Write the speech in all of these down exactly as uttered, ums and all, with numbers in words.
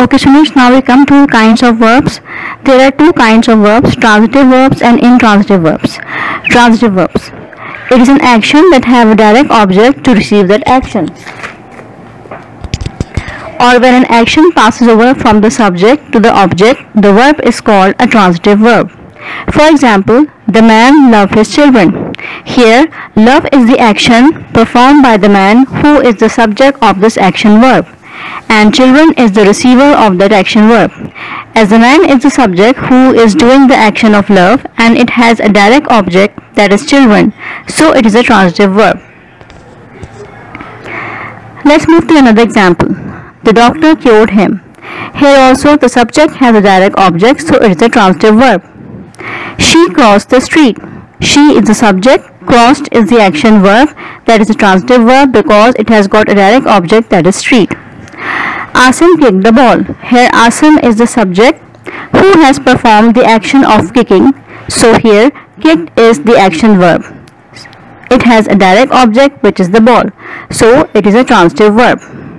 Okay students, now we come to kinds of verbs. There are two kinds of verbs, transitive verbs and intransitive verbs. Transitive verbs. It is an action that have a direct object to receive that action. Or when an action passes over from the subject to the object, the verb is called a transitive verb. For example, the man loved his children. Here, love is the action performed by the man who is the subject of this action verb, and children is the receiver of that action verb. As the man is the subject who is doing the action of love and it has a direct object, that is children, so it is a transitive verb. Let's move to another example. The doctor cured him. Here also the subject has a direct object, so it is a transitive verb. She crossed the street. She is the subject, crossed is the action verb, that is a transitive verb because it has got a direct object, that is street. Asim kicked the ball. Here Asim is the subject who has performed the action of kicking, so here kicked is the action verb. It has a direct object which is the ball, so it is a transitive verb.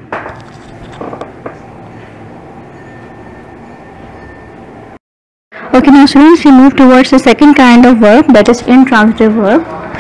Okay, now students, we move towards the second kind of verb, that is intransitive verb.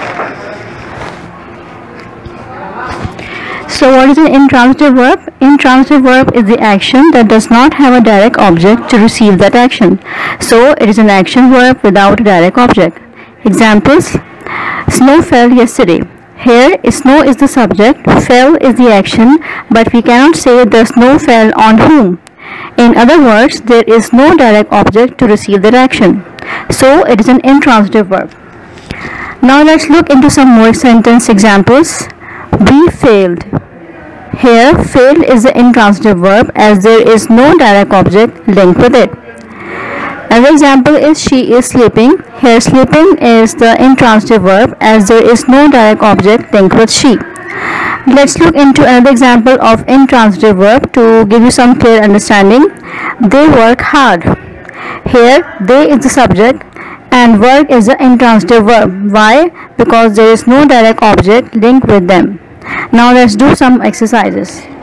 So what is an intransitive verb? Intransitive verb is the action that does not have a direct object to receive that action. So it is an action verb without a direct object. Examples: snow fell yesterday. Here snow is the subject, fell is the action, but we cannot say the snow fell on whom. In other words, there is no direct object to receive that action. So it is an intransitive verb. Now let's look into some more sentence examples. We failed. Here failed is the intransitive verb as there is no direct object linked with it. Another example is she is sleeping. Here sleeping is the intransitive verb as there is no direct object linked with she. Let's look into another example of intransitive verb to give you some clear understanding. They work hard. Here they is the subject and work is the intransitive verb. Why? Because there is no direct object linked with them. Now let's do some exercises.